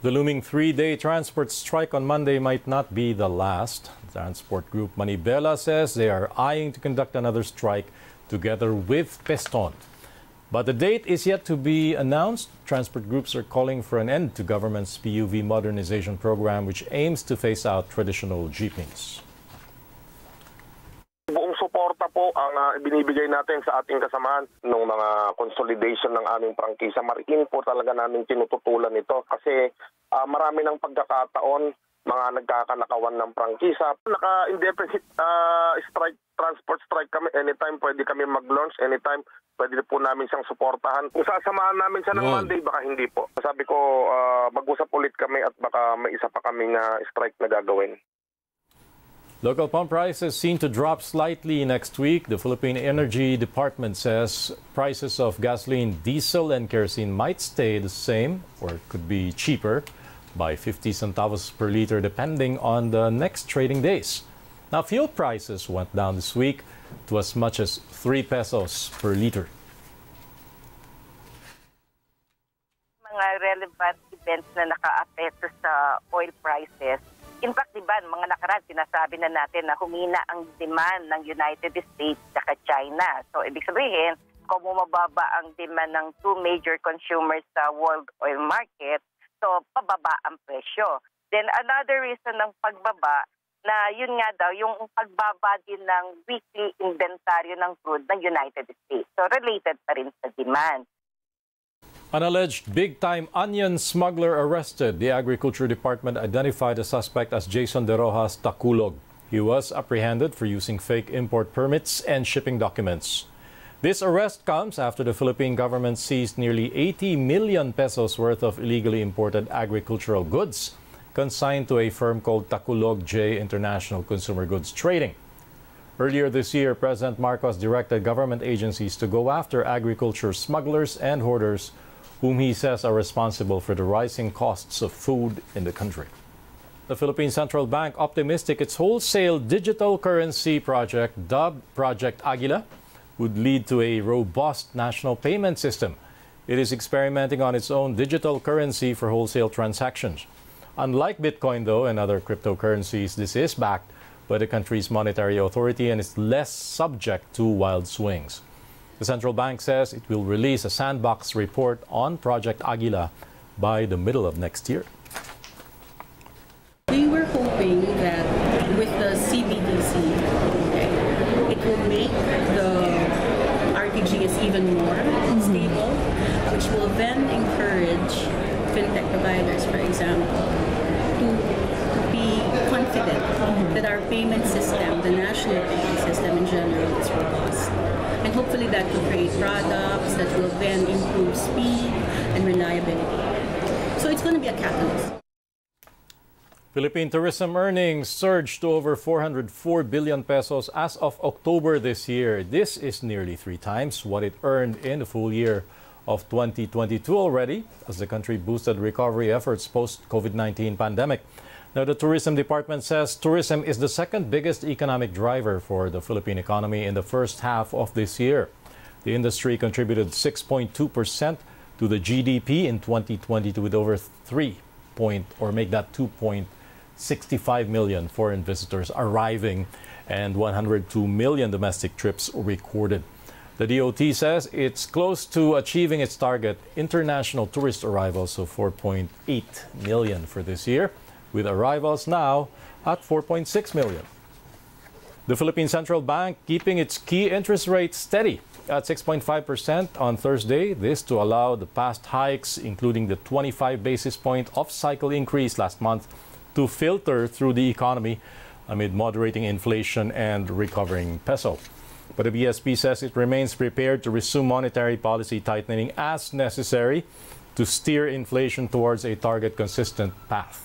The looming three-day transport strike on Monday might not be the last. Transport group Manibela says they are eyeing to conduct another strike together with Peston. But the date is yet to be announced. Transport groups are calling for an end to government's PUV modernization program, which aims to phase out traditional jeepneys. Buong suporta po ang binibigay natin sa ating kasamahan ng mga consolidation ng aming prangkisa. Mariin po talaga namin tinututulan ito kasi marami ng pagkakataon mga nagkakanakawan ng prangkisa. Naka-indefinite strike, transport strike kami. Anytime pwede kami mag-launch, anytime pwede po namin siyang suportahan. Kung sasamahan namin siya ng Monday, baka hindi po. Sabi ko, mag-usap ulit kami at baka may isa pa kaming strike na gagawin. Local pump prices seen to drop slightly next week. The Philippine Energy Department says prices of gasoline, diesel, and kerosene might stay the same or could be cheaper by 50 centavos per liter depending on the next trading days. Now, fuel prices went down this week to as much as 3 pesos per liter. Mga relevant events na naka-apekto sa oil prices. In fact, diba, mga nakaraan, sinasabi na natin na humina ang demand ng United States at China. So, ibig sabihin, kung bumababa ang demand ng two major consumers sa world oil market, so pababa ang presyo. Then, another reason ng pagbaba na yun nga daw, yung pagbaba din ng weekly inventaryo ng crude ng United States. So, related pa rin sa demand. An alleged big-time onion smuggler arrested. The Agriculture Department identified the suspect as Jason De Rojas Taculog. He was apprehended for using fake import permits and shipping documents. This arrest comes after the Philippine government seized nearly 80 million pesos worth of illegally imported agricultural goods consigned to a firm called Taculog J International Consumer Goods Trading. Earlier this year, President Marcos directed government agencies to go after agriculture smugglers and hoarders whom he says are responsible for the rising costs of food in the country. The Philippine Central Bank optimistic its wholesale digital currency project, dubbed Project Aguila, would lead to a robust national payment system. It is experimenting on its own digital currency for wholesale transactions. Unlike Bitcoin, though, and other cryptocurrencies, this is backed by the country's monetary authority and is less subject to wild swings. The central bank says it will release a sandbox report on Project Aguila by the middle of next year. We were hoping that with the CBDC, it will make the RTGS even more stable, which will then encourage fintech providers, for example, to be confident that our payment system, the national payment system in general, is robust. And hopefully that will create products that will then improve speed and reliability. So it's going to be a catalyst. Philippine tourism earnings surged to over 404 billion pesos as of October this year. This is nearly 3 times what it earned in the full year of 2022 already, as the country boosted recovery efforts post-COVID-19 pandemic. Now, the Tourism Department says tourism is the second biggest economic driver for the Philippine economy in the first half of this year. The industry contributed 6.2% to the GDP in 2022 with over 2.65 million foreign visitors arriving and 102 million domestic trips recorded. The DOT says it's close to achieving its target international tourist arrivals of 4.8 million for this year, with arrivals now at 4.6 million. The Philippine Central Bank keeping its key interest rate steady at 6.5% on Thursday. This to allow the past hikes, including the 25 basis point off-cycle increase last month, to filter through the economy amid moderating inflation and recovering peso. But the BSP says it remains prepared to resume monetary policy tightening as necessary to steer inflation towards a target consistent path.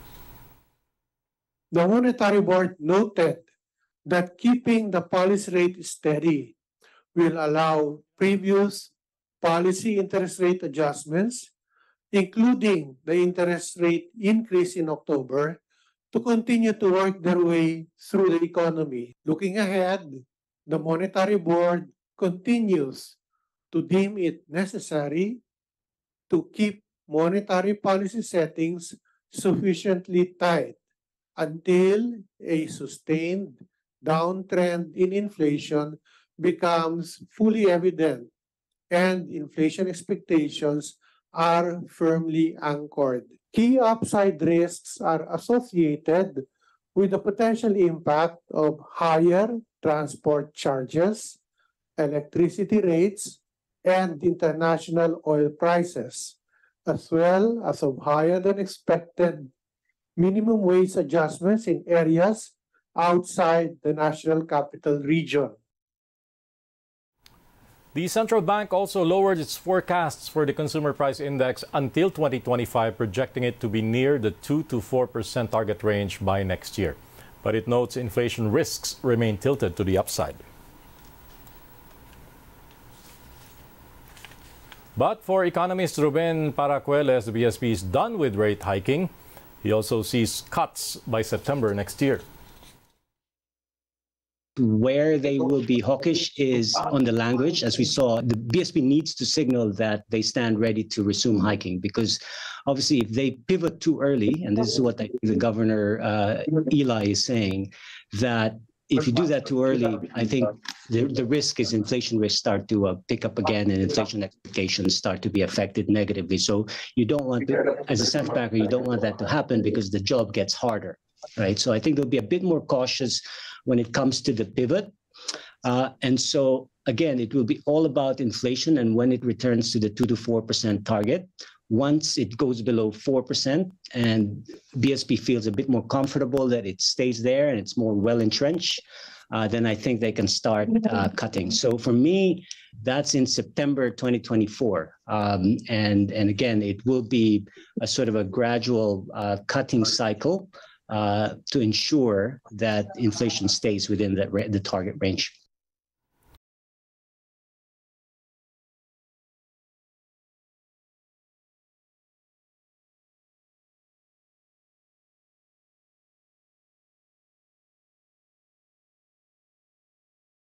The Monetary Board noted that keeping the policy rate steady will allow previous policy interest rate adjustments, including the interest rate increase in October, to continue to work their way through the economy. Looking ahead, the Monetary Board continues to deem it necessary to keep monetary policy settings sufficiently tight until a sustained downtrend in inflation becomes fully evident and inflation expectations are firmly anchored. Key upside risks are associated with the potential impact of higher transport charges, electricity rates, and international oil prices, as well as of higher than expected minimum wage adjustments in areas outside the National Capital Region. The central bank also lowered its forecasts for the consumer price index until 2025, projecting it to be near the 2 to 4% target range by next year. But it notes inflation risks remain tilted to the upside. But for economist Ruben Paracueles, the BSP is done with rate hiking. He also sees cuts by September next year. Where they will be hawkish is on the language. As we saw, the BSP needs to signal that they stand ready to resume hiking, because obviously if they pivot too early, and this is what the governor Eli is saying, that if you do that too early, I think the risk is inflation risks start to pick up again, and inflation expectations start to be affected negatively. So you don't want to, as a central banker, you don't want that to happen, because the job gets harder, right? So I think they'll be a bit more cautious when it comes to the pivot. And so, again, it will be all about inflation and when it returns to the 2 to 4% target. Once it goes below 4% and BSP feels a bit more comfortable that it stays there and it's more well entrenched, then I think they can start cutting. So for me, that's in September 2024. And again, it will be a sort of a gradual cutting cycle to ensure that inflation stays within the target range.